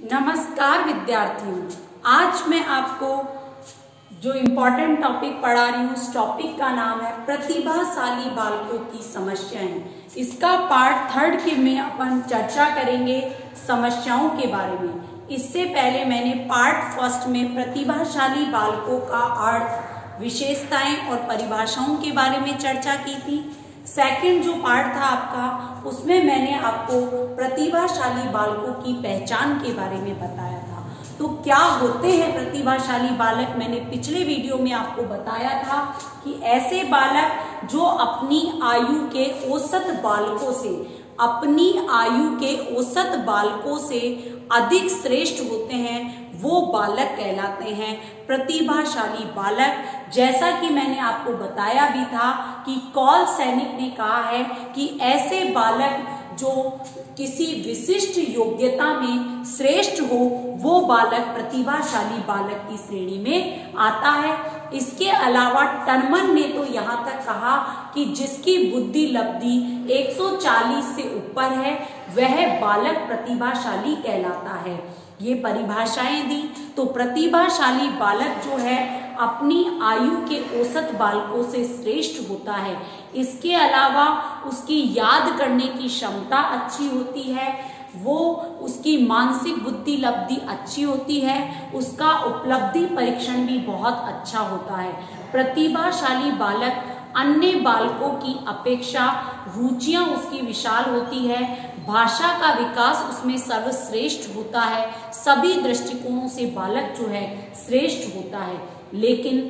नमस्कार विद्यार्थियों, आज मैं आपको जो इम्पोर्टेंट टॉपिक पढ़ा रही हूँ उस टॉपिक का नाम है प्रतिभाशाली बालकों की समस्याएं। इसका पार्ट 3 के में अपन चर्चा करेंगे समस्याओं के बारे में। इससे पहले मैंने पार्ट 1 में प्रतिभाशाली बालकों का अर्थ, विशेषताएं और परिभाषाओं के बारे में चर्चा की थी। सेकंड जो पार्ट था आपका, उसमें मैंने आपको प्रतिभाशाली बालकों की पहचान के बारे में बताया था। तो क्या होते हैं प्रतिभाशाली बालक, मैंने पिछले वीडियो में आपको बताया था कि ऐसे बालक जो अपनी आयु के औसत बालकों से अधिक श्रेष्ठ होते हैं, वो बालक कहलाते हैं प्रतिभाशाली बालक। जैसा कि मैंने आपको बताया भी था कि कॉल सैनिक ने कहा है कि ऐसे बालक जो किसी विशिष्ट योग्यता में श्रेष्ठ हो, वो बालक प्रतिभाशाली बालक की श्रेणी में आता है। इसके अलावा टनमन ने तो यहाँ तक कहा कि जिसकी बुद्धि लब्धि 140 से ऊपर है, वह बालक प्रतिभाशाली कहलाता है। ये परिभाषाएं दी। तो प्रतिभाशाली बालक जो है अपनी आयु के औसत बालकों से श्रेष्ठ होता है। इसके अलावा उसकी याद करने की क्षमता अच्छी होती है, वो उसकी मानसिक बुद्धि लब्धि अच्छी होती है, उसका उपलब्धि परीक्षण भी बहुत अच्छा होता है। प्रतिभाशाली बालक अन्य बालकों की अपेक्षा रुचियां उसकी विशाल होती है, भाषा का विकास उसमें सर्वश्रेष्ठ होता है, सभी दृष्टिकोणों से बालक जो है श्रेष्ठ होता है। लेकिन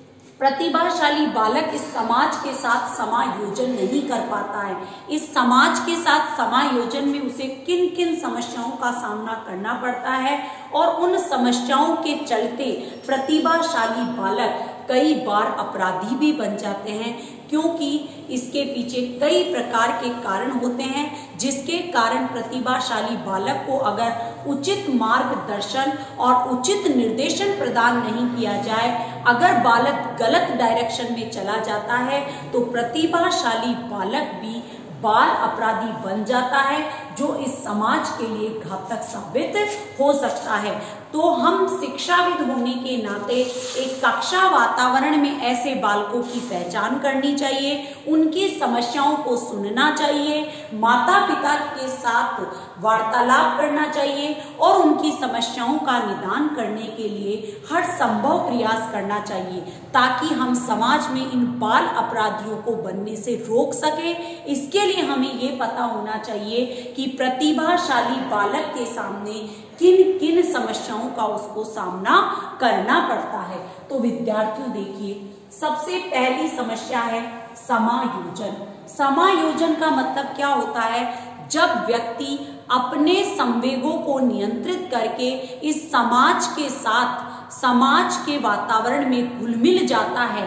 प्रतिभाशाली बालक इस समाज के साथ समायोजन नहीं कर पाता है। इस समाज के साथ समायोजन में उसे किन किन समस्याओं का सामना करना पड़ता है, और उन समस्याओं के चलते प्रतिभाशाली बालक कई बार अपराधी भी बन जाते हैं, क्योंकि इसके पीछे कई प्रकार के कारण होते हैं, जिसके कारण प्रतिभाशाली बालक को अगर उचित मार्गदर्शन और उचित निर्देशन प्रदान नहीं किया जाए, अगर बालक गलत डायरेक्शन में चला जाता है, तो प्रतिभाशाली बालक भी बाल अपराधी बन जाता है, जो इस समाज के लिए घातक साबित हो सकता है। तो हम शिक्षाविद होने के नाते एक कक्षा वातावरण में ऐसे बालकों की पहचान करनी चाहिए, उनकी समस्याओं को सुनना चाहिए, माता पिता के साथ वार्तालाप करना चाहिए और उनकी समस्याओं का निदान करने के लिए हर संभव प्रयास करना चाहिए, ताकि हम समाज में इन बाल अपराधियों को बनने से रोक सके। इसके लिए हमें ये पता होना चाहिए कि प्रतिभाशाली बालक के सामने किन किन समस्याओं का उसको सामना करना पड़ता है। तो विद्यार्थियों देखिए, सबसे पहली समस्या है समायोजन। समायोजन का मतलब क्या होता है? जब व्यक्ति अपने संवेगों को नियंत्रित करके इस समाज के साथ समाज के वातावरण में घुल मिल जाता है,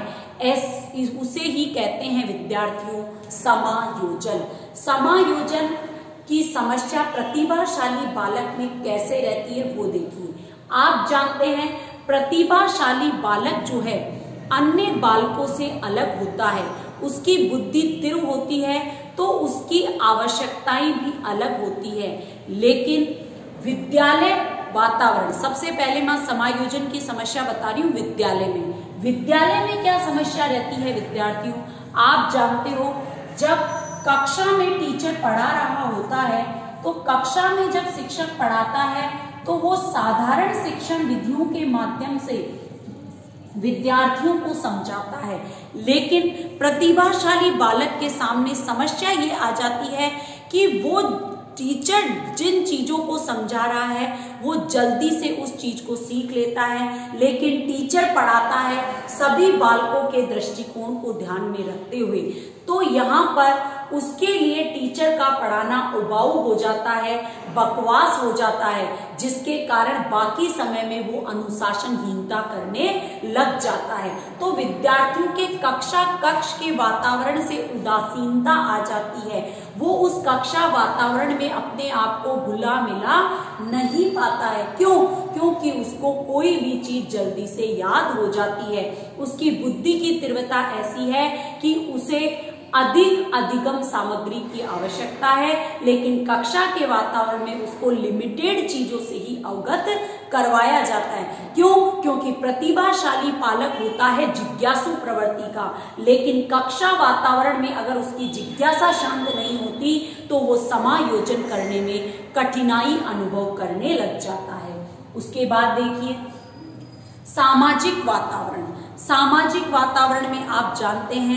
उसे ही कहते हैं विद्यार्थियों समायोजन। समायोजन की समस्या प्रतिभाशाली बालक में कैसे रहती है वो देखिए। आप जानते हैं प्रतिभाशाली बालक जो है अन्य बालकों से अलग होता है, उसकी बुद्धि तीव्र होती है, तो उसकी आवश्यकताएं भी अलग होती है। लेकिन विद्यालय वातावरण, सबसे पहले मैं समायोजन की समस्या बता रही हूँ। विद्यालय में क्या समस्या रहती है विद्यार्थियों? आप जानते हो, जब कक्षा में टीचर पढ़ा रहा होता है, तो कक्षा में जब शिक्षक पढ़ाता है तो वो साधारण शिक्षण विधियों के माध्यम से विद्यार्थियों को समझाता है। लेकिन प्रतिभाशाली बालक के सामने समस्या ये आ जाती है कि वो टीचर जिन चीजों को समझा रहा है वो जल्दी से उस चीज को सीख लेता है, लेकिन टीचर पढ़ाता है सभी बालकों के दृष्टिकोण को ध्यान में रखते हुए। तो यहाँ पर उसके लिए टीचर का पढ़ाना उबाऊ हो जाता है, बकवास हो जाता है, जिसके कारण बाकी समय में वो अनुशासनहीनता करने लग जाता है। तो विद्यार्थियों के कक्ष के वातावरण से उदासीनता आ जाती है, वो उस कक्षा वातावरण में अपने आप को घुला मिला नहीं पाता है। क्यों? क्योंकि उसको कोई भी चीज जल्दी से याद हो जाती है। उसकी बुद्धि की तीव्रता ऐसी है कि उसे अधिक अधिगम सामग्री की आवश्यकता है, लेकिन कक्षा के वातावरण में उसको लिमिटेड चीजों से ही अवगत करवाया जाता है। क्यों? क्योंकि प्रतिभाशाली पालक होता है जिज्ञासु प्रवृत्ति का, लेकिन कक्षा वातावरण में अगर उसकी जिज्ञासा शांत नहीं होती तो वो समायोजन करने में कठिनाई अनुभव करने लग जाता है। उसके बाद देखिए सामाजिक वातावरण। सामाजिक वातावरण में आप जानते हैं,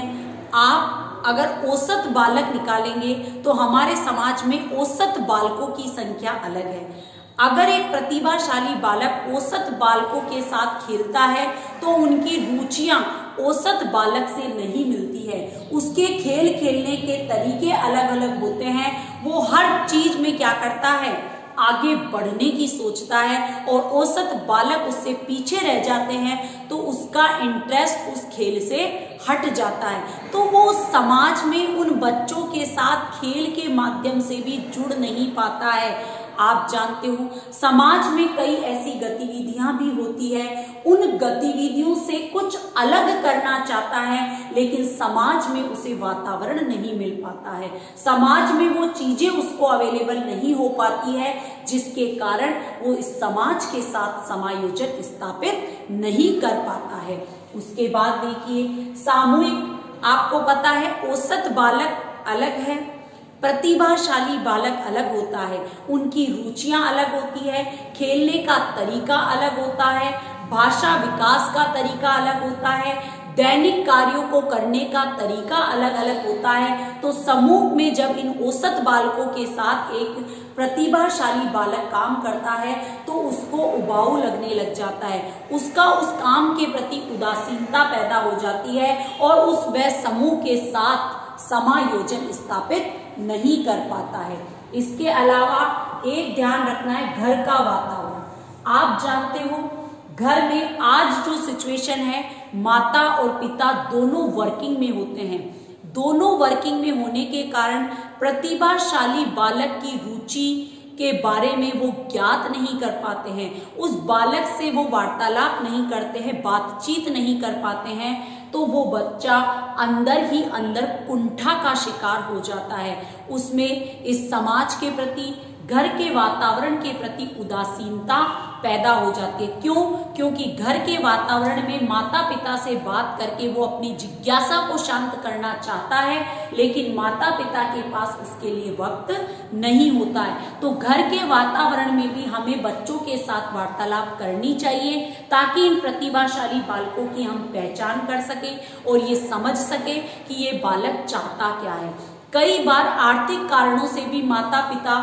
आप अगर औसत बालक निकालेंगे तो हमारे समाज में औसत बालकों की संख्या अलग है। अगर एक प्रतिभाशाली बालक औसत बालकों के साथ खेलता है तो उनकी रुचियां औसत बालक से नहीं मिलती है। उसके खेल खेलने के तरीके अलग अलग होते हैं। वो हर चीज में क्या करता है, आगे बढ़ने की सोचता है, और औसत बालक उससे पीछे रह जाते हैं तो उसका इंटरेस्ट उस खेल से हट जाता है, तो वो समाज में उन बच्चों के साथ खेल के माध्यम से भी जुड़ नहीं पाता है। आप जानते हो समाज में कई ऐसी गतिविधियां भी होती है, उन गतिविधियों से कुछ अलग करना चाहता है, लेकिन समाज में उसे वातावरण नहीं मिल पाता है, समाज में वो चीजें उसको अवेलेबल नहीं हो पाती है, जिसके कारण वो इस समाज के साथ समायोजन स्थापित नहीं कर पाता है। उसके बाद देखिए सामूहिक, आपको पता है औसत बालक अलग है, प्रतिभाशाली बालक अलग होता है, उनकी रुचियां अलग होती है, खेलने का तरीका अलग होता है, भाषा विकास का तरीका अलग होता है, दैनिक कार्यों को करने का तरीका अलग अलग होता है। तो समूह में जब इन औसत बालकों के साथ एक प्रतिभाशाली बालक काम करता है तो उसको उबाऊ लगने लग जाता है, उसका उस काम के प्रति उदासीनता पैदा हो जाती है और उस वह समूह के साथ समायोजन स्थापित नहीं कर पाता है। इसके अलावा एक ध्यान रखना है घर का वातावरण। आप जानते हो घर में आज जो सिचुएशन है, माता और पिता दोनों वर्किंग में होते हैं, दोनों वर्किंग में होने के कारण प्रतिभाशाली बालक की रुचि के बारे में वो ज्ञात नहीं कर पाते हैं, उस बालक से वो वार्तालाप नहीं करते हैं, बातचीत नहीं कर पाते हैं, तो वो बच्चा अंदर ही अंदर कुंठा का शिकार हो जाता है। उसमें इस समाज के प्रति, घर के वातावरण के प्रति उदासीनता पैदा हो जाती है। क्यों? क्योंकि घर के वातावरण में माता पिता से बात करके वो अपनी जिज्ञासा को शांत करना चाहता है, लेकिन माता पिता के पास उसके लिए वक्त नहीं होता है। तो घर के वातावरण में भी हमें बच्चों के साथ वार्तालाप करनी चाहिए ताकि इन प्रतिभाशाली बालकों की हम पहचान कर सके और ये समझ सके कि ये बालक चाहता क्या है। कई बार आर्थिक कारणों से भी माता पिता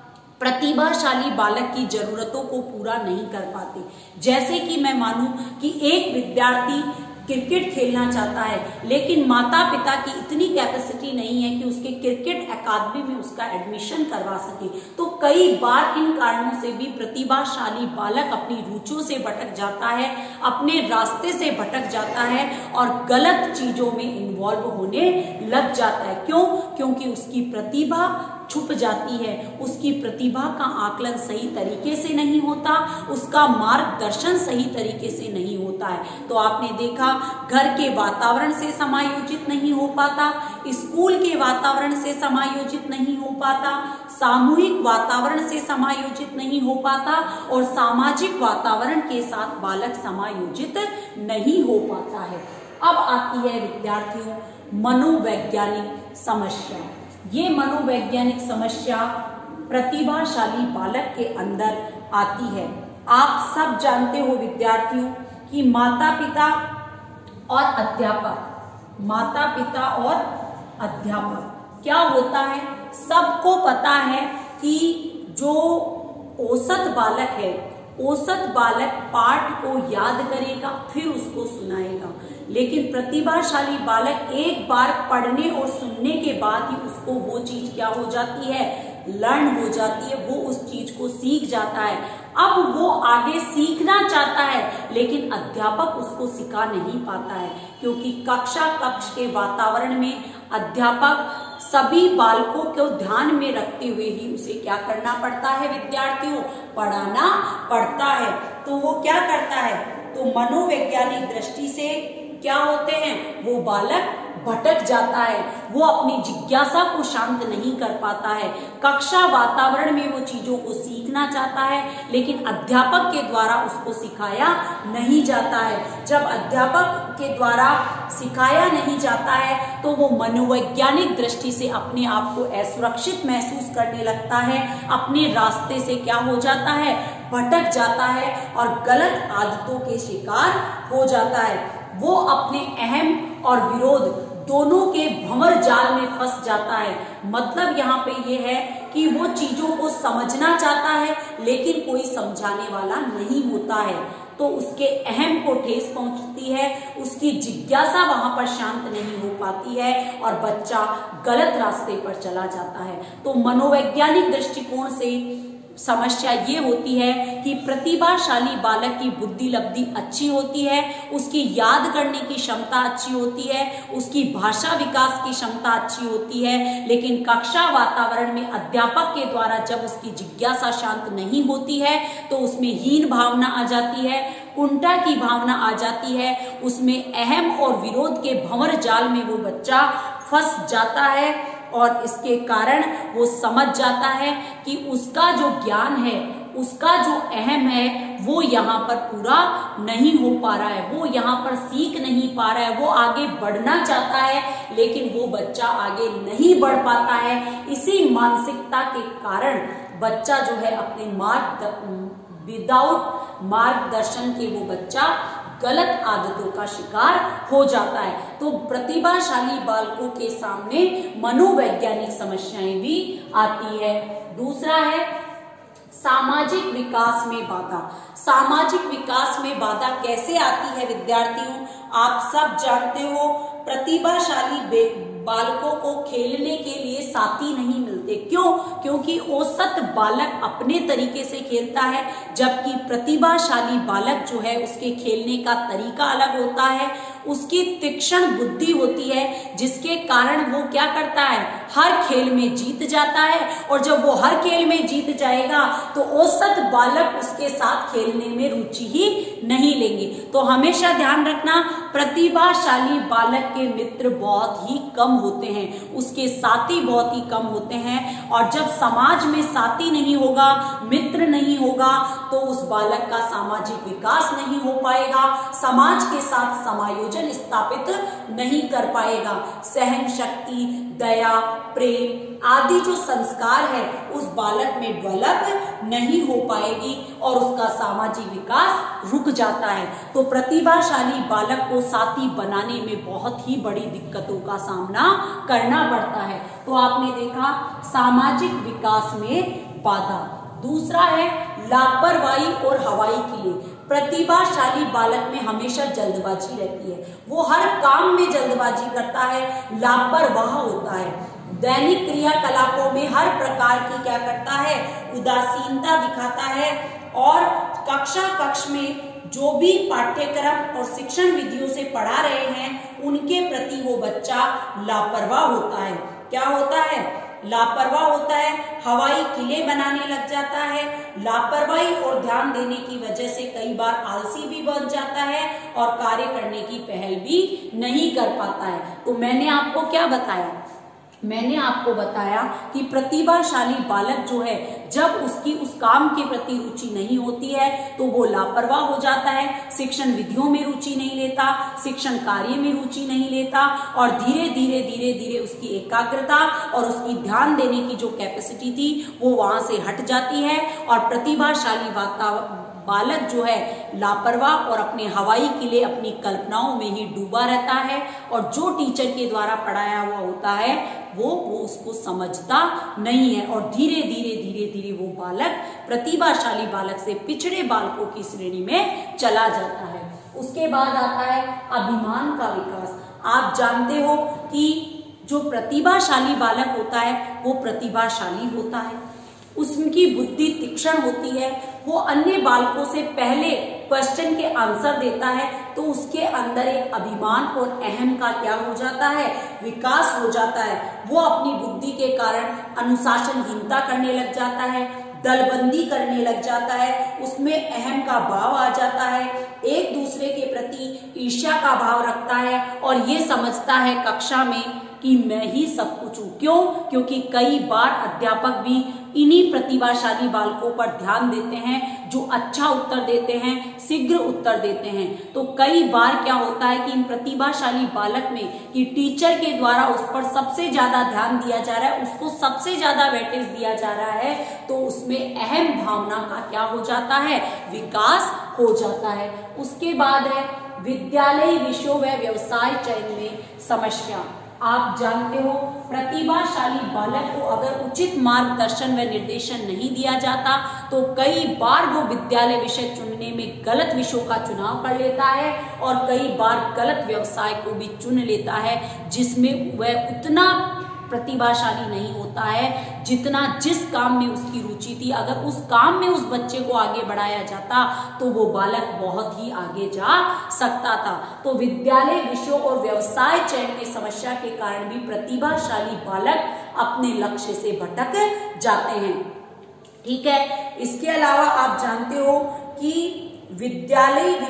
प्रतिभाशाली बालक की जरूरतों को पूरा नहीं कर पाते। जैसे कि मैं मानूं कि एक विद्यार्थी क्रिकेट खेलना चाहता है, लेकिन माता पिता की इतनी कैपेसिटी नहीं है कि उसके क्रिकेट अकादमी में उसका एडमिशन करवा सके, तो कई बार इन कारणों से भी प्रतिभाशाली बालक अपनी रुचियों से भटक जाता है, अपने रास्ते से भटक जाता है और गलत चीजों में इन्वॉल्व होने लग जाता है। क्यों? क्योंकि उसकी प्रतिभा छुप जाती है, उसकी प्रतिभा का आकलन सही तरीके से नहीं होता, उसका मार्गदर्शन सही तरीके से नहीं होता है। तो आपने देखा घर के वातावरण से समायोजित नहीं हो पाता, स्कूल के वातावरण से समायोजित नहीं हो पाता, सामूहिक वातावरण से समायोजित नहीं हो पाता और सामाजिक वातावरण के साथ बालक समायोजित नहीं हो पाता है। अब आती है विद्यार्थियों मनोवैज्ञानिक समस्या। ये मनोवैज्ञानिक समस्या प्रतिभाशाली बालक के अंदर आती है। आप सब जानते हो विद्यार्थियों कि माता पिता और अध्यापक, माता पिता और अध्यापक क्या होता है, सबको पता है कि जो औसत बालक है, औसत बालक पाठ को याद करेगा फिर उसको सुनाएगा, लेकिन प्रतिभाशाली बालक एक बार पढ़ने और सुनने के बाद ही उसको वो चीज क्या हो जाती है, लर्न हो जाती है, वो उस चीज को सीख जाता है। अब वो आगे सीखना चाहता है लेकिन अध्यापक उसको सिखा नहीं पाता है, क्योंकि कक्ष के वातावरण में अध्यापक सभी बालकों को ध्यान में रखते हुए ही उसे क्या करना पड़ता है विद्यार्थियों, पढ़ाना पड़ता है। तो वो क्या करता है, तो मनोवैज्ञानिक दृष्टि से क्या होते हैं, वो बालक भटक जाता है, वो अपनी जिज्ञासा को शांत नहीं कर पाता है। कक्षा वातावरण में वो चीजों को सीखना चाहता है, लेकिन अध्यापक के द्वारा उसको सिखाया नहीं जाता है। जब अध्यापक के द्वारा सिखाया नहीं जाता है तो वो मनोवैज्ञानिक दृष्टि से अपने आप को असुरक्षित महसूस करने लगता है, अपने रास्ते से क्या हो जाता है, भटक जाता है और गलत आदतों के शिकार हो जाता है। वो अपने अहम और विरोध दोनों के भंवर जाल में फंस जाता है। मतलब यहाँ पे ये है कि वो चीजों को समझना चाहता है, लेकिन कोई समझाने वाला नहीं होता है, तो उसके अहम को ठेस पहुंचती है, उसकी जिज्ञासा वहां पर शांत नहीं हो पाती है और बच्चा गलत रास्ते पर चला जाता है। तो मनोवैज्ञानिक दृष्टिकोण से समस्या ये होती है कि प्रतिभाशाली बालक की बुद्धि लब्धि अच्छी होती है, उसकी याद करने की क्षमता अच्छी होती है, उसकी भाषा विकास की क्षमता अच्छी होती है, लेकिन कक्षा वातावरण में अध्यापक के द्वारा जब उसकी जिज्ञासा शांत नहीं होती है तो उसमें हीन भावना आ जाती है, कुंठा की भावना आ जाती है, उसमें अहम और विरोध के भंवर जाल में वो बच्चा फंस जाता है और इसके कारण वो समझ जाता है कि उसका जो ज्ञान है, उसका जो अहम है, वो यहाँ पर पूरा नहीं हो पा रहा है, वो यहाँ पर सीख नहीं पा रहा है। वो आगे बढ़ना चाहता है लेकिन वो बच्चा आगे नहीं बढ़ पाता है। इसी मानसिकता के कारण बच्चा जो है अपने विदाउट मार्गदर्शन के वो बच्चा गलत आदतों का शिकार हो जाता है। तो प्रतिभाशाली बालकों के सामने मनोवैज्ञानिक समस्याएं भी आती है। दूसरा है सामाजिक विकास में बाधा। सामाजिक विकास में बाधा कैसे आती है विद्यार्थियों, आप सब जानते हो, प्रतिभाशाली बालकों को खेलने के लिए साथी नहीं मिलते। क्यों? क्योंकि औसत बालक अपने तरीके से खेलता है, जबकि प्रतिभाशाली बालक जो है उसके खेलने का तरीका अलग होता है, उसकी तीक्ष्ण बुद्धि होती है, जिसके कारण वो क्या करता है, हर खेल में जीत जाता है। और जब वो हर खेल में जीत जाएगा तो औसत बालक उसके साथ खेलने में रुचि ही नहीं लेंगे। तो हमेशा ध्यान रखना, प्रतिभाशाली बालक के मित्र बहुत ही कम होते हैं, उसके साथी बहुत ही कम होते हैं। और जब समाज में साथी नहीं होगा, मित्र नहीं होगा, तो उस बालक का सामाजिक विकास नहीं हो पाएगा, समाज के साथ समायोजन स्थापित नहीं कर पाएगा। सहन शक्ति, दया, प्रेम आदि जो संस्कार है उस बालक में डेवलप नहीं हो पाएगी और उसका सामाजिक विकास रुक जाता है। तो प्रतिभाशाली बालक को साथी बनाने में बहुत ही बड़ी दिक्कतों का सामना करना पड़ता है। तो आपने देखा सामाजिक विकास में बाधा। दूसरा है लापरवाही और हवाई किले। प्रतिभाशाली बालक में हमेशा जल्दबाजी रहती है, वो हर काम में जल्दबाजी करता है, लापरवाह होता है, दैनिक क्रियाकलापों में हर प्रकार की क्या करता है, उदासीनता दिखाता है और कक्ष में जो भी पाठ्यक्रम और शिक्षण विधियों से पढ़ा रहे हैं उनके प्रति वो बच्चा लापरवाह होता है। क्या होता है? लापरवाह होता है, हवाई किले बनाने लग जाता है। लापरवाही और ध्यान देने की वजह से कई बार आलसी भी बन जाता है और कार्य करने की पहल भी नहीं कर पाता है। तो मैंने आपको क्या बताया? मैंने आपको बताया कि प्रतिभाशाली बालक जो है, जब उसकी उस काम के प्रति रुचि नहीं होती है तो वो लापरवाह हो जाता है, शिक्षण विधियों में रुचि नहीं लेता, शिक्षण कार्य में रुचि नहीं लेता और धीरे धीरे उसकी एकाग्रता और उसकी ध्यान देने की जो कैपेसिटी थी वो वहां से हट जाती है और प्रतिभाशाली बालक जो है लापरवाह और अपने हवाई किले, अपनी कल्पनाओं में ही डूबा रहता है और जो टीचर के द्वारा पढ़ाया हुआ होता है वो उसको समझता नहीं है और धीरे धीरे वो बालक प्रतिभाशाली बालक से पिछड़े बालकों की श्रेणी में चला जाता है। उसके बाद आता है अभिमान का विकास। आप जानते हो कि जो प्रतिभाशाली बालक होता है वो प्रतिभाशाली होता है, उसकी बुद्धि तीक्ष्ण होती है, वो अन्य बालकों से पहले क्वेश्चन के आंसर देता है, तो उसके अंदर एक अभिमान और अहम का क्या हो जाता है, विकास हो जाता है। वो अपनी बुद्धि के कारण अनुशासनहीनता करने लग जाता है, दलबंदी करने लग जाता है, उसमें अहम का भाव आ जाता है, एक दूसरे के प्रति ईर्ष्या का भाव रखता है और ये समझता है कक्षा में कि मैं ही सब कुछ हूं। क्यों? क्योंकि कई बार अध्यापक भी इन्हीं प्रतिभाशाली बालकों पर ध्यान देते हैं जो अच्छा उत्तर देते हैं, शीघ्र उत्तर देते हैं। तो कई बार क्या होता है कि इन प्रतिभाशाली बालक में कि टीचर के द्वारा उस पर सबसे ज्यादा ध्यान दिया जा रहा है, उसको सबसे ज्यादा वेटेज दिया जा रहा है, तो उसमें अहम भावना का क्या हो जाता है? विकास हो जाता है। उसके बाद है विद्यालय विषयों व व्यवसाय चयन में समस्या। आप जानते हो प्रतिभाशाली बालक को अगर उचित मार्गदर्शन व निर्देशन नहीं दिया जाता तो कई बार वो विद्यालय विषय चुनने में गलत विषयों का चुनाव कर लेता है और कई बार गलत व्यवसाय को भी चुन लेता है जिसमें वह उतना प्रतिभाशाली नहीं होता है जितना जिस काम में उसकी रुचि थी। अगर उस काम में उस बच्चे को आगे बढ़ाया जाता तो वो बालक बहुत ही आगे जा सकता था। तो विद्यालय विषयों और व्यवसाय चयन में समस्या के कारण भी प्रतिभाशाली बालक अपने लक्ष्य से भटक जाते हैं। ठीक है, इसके अलावा आप जानते हो कि विद्यालय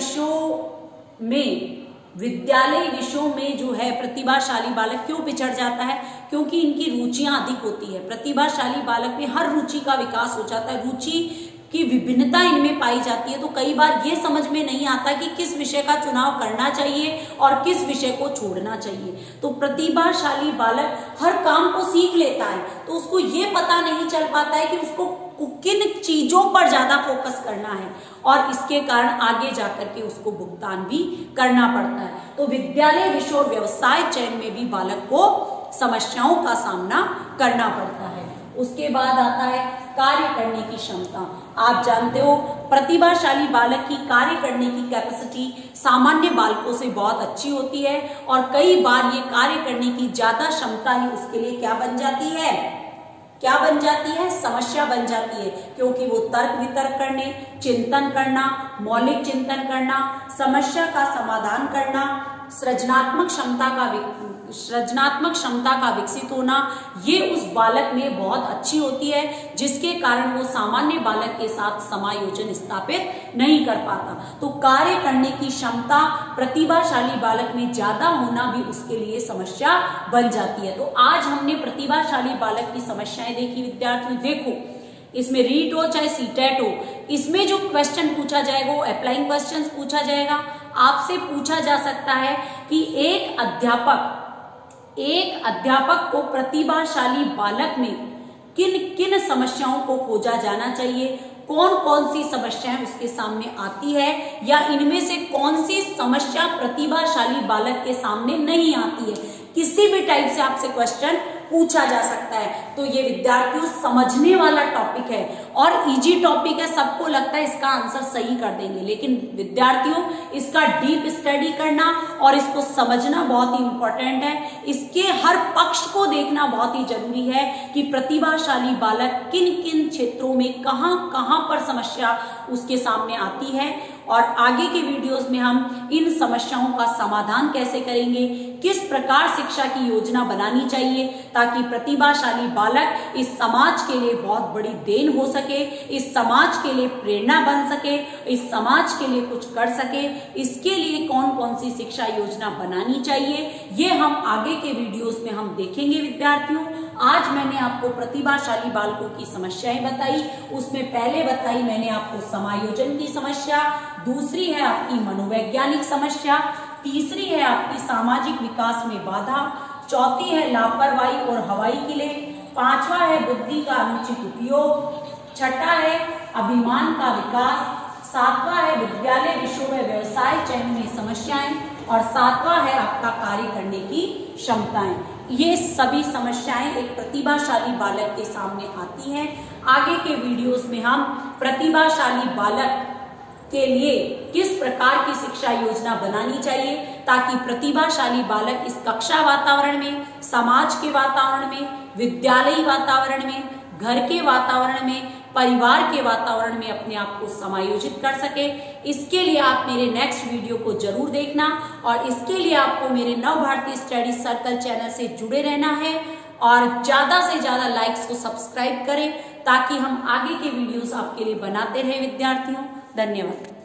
विषयों में जो है प्रतिभाशाली बालक क्यों पिछड़ जाता है? क्योंकि इनकी रुचियां अधिक होती है। प्रतिभाशाली बालक में हर रुचि का विकास हो जाता है, रुचि की विभिन्नता इनमें पाई जाती है। तो कई बार ये समझ में नहीं आता कि किस विषय का चुनाव करना चाहिए और किस विषय को छोड़ना चाहिए। तो प्रतिभाशाली बालक हर काम को सीख लेता है तो उसको ये पता नहीं चल पाता है कि उसको किन चीजों पर ज्यादा फोकस करना है और इसके कारण आगे जाकर के उसको भुगतान भी करना पड़ता है। तो विद्यालय विषय और व्यवसाय चयन में भी बालक को समस्याओं का सामना करना पड़ता है। उसके बाद आता है कार्य करने की क्षमता। आप जानते हो प्रतिभाशाली बालक की कार्य करने की कैपेसिटी सामान्य बालकों से बहुत अच्छी होती है और कई बार ये कार्य करने की ज्यादा क्षमता ही उसके लिए क्या बन जाती है? क्या बन जाती है? समस्या बन जाती है, क्योंकि वो तर्क वितर्क करने, चिंतन करना, मौलिक चिंतन करना, समस्या का समाधान करना, सृजनात्मक क्षमता का विकसित होना, ये उस बालक में बहुत अच्छी होती है जिसके कारण वो सामान्य बालक के साथ समायोजन स्थापित नहीं कर पाता। तो कार्य करने की क्षमता प्रतिभाशाली बालक में ज्यादा होना भी उसके लिए समस्या बन जाती है। तो आज हमने प्रतिभाशाली बालक की समस्याएं देखी। विद्यार्थियों देखो, इसमें रीट हो चाहे सीटेट हो, इसमें जो क्वेश्चन पूछा जाएगा वो अप्लाइंग क्वेश्चन पूछा जाएगा। आपसे पूछा जा सकता है कि एक अध्यापक को प्रतिभाशाली बालक में किन किन समस्याओं को खोजा जाना चाहिए, कौन कौन सी समस्याएं उसके सामने आती है या इनमें से कौन सी समस्या प्रतिभाशाली बालक के सामने नहीं आती है। किसी भी टाइप से आपसे क्वेश्चन पूछा जा सकता है। तो ये विद्यार्थियों समझने वाला टॉपिक है और इजी टॉपिक है, सबको लगता है इसका आंसर सही कर देंगे, लेकिन विद्यार्थियों इसका डीप स्टडी करना और इसको समझना बहुत ही इंपॉर्टेंट है। इसके हर पक्ष को देखना बहुत ही जरूरी है कि प्रतिभाशाली बालक किन किन क्षेत्रों में कहां कहां पर समस्या उसके सामने आती है और आगे के वीडियोस में हम इन समस्याओं का समाधान कैसे करेंगे, किस प्रकार शिक्षा की योजना बनानी चाहिए ताकि प्रतिभाशाली बालक इस समाज के लिए बहुत बड़ी देन हो सके, इस समाज के लिए प्रेरणा बन सके, इस समाज के लिए कुछ कर सके। इसके लिए कौन कौन सी शिक्षा योजना बनानी चाहिए ये हम आगे के वीडियोस में हम देखेंगे। विद्यार्थियों, आज मैंने आपको प्रतिभाशाली बालकों की समस्याएं बताई। उसमें पहले बताई मैंने आपको समायोजन की समस्या, दूसरी है आपकी मनोवैज्ञानिक समस्या, तीसरी है आपकी सामाजिक विकास में बाधा, चौथी है लापरवाही और हवाई किले, पांचवा है बुद्धि का अनुचित उपयोग, छठा है अभिमान का विकास, सातवां है विद्यालय विषयों में व्यवसाय चयन में समस्याएं और सातवां है आपका कार्य करने की क्षमताएं। ये सभी समस्याएं एक प्रतिभाशाली बालक के सामने आती हैं। आगे के वीडियोस में हम प्रतिभाशाली बालक के लिए किस प्रकार की शिक्षा योजना बनानी चाहिए ताकि प्रतिभाशाली बालक इस कक्षा वातावरण में, समाज के वातावरण में, विद्यालयी वातावरण में, घर के वातावरण में, परिवार के वातावरण में अपने आप को समायोजित कर सके। इसके लिए आप मेरे नेक्स्ट वीडियो को जरूर देखना और इसके लिए आपको मेरे नव भारतीय स्टडी सर्कल चैनल से जुड़े रहना है और ज्यादा से ज्यादा लाइक्स को सब्सक्राइब करें ताकि हम आगे के वीडियोस आपके लिए बनाते रहे विद्यार्थियों। धन्यवाद।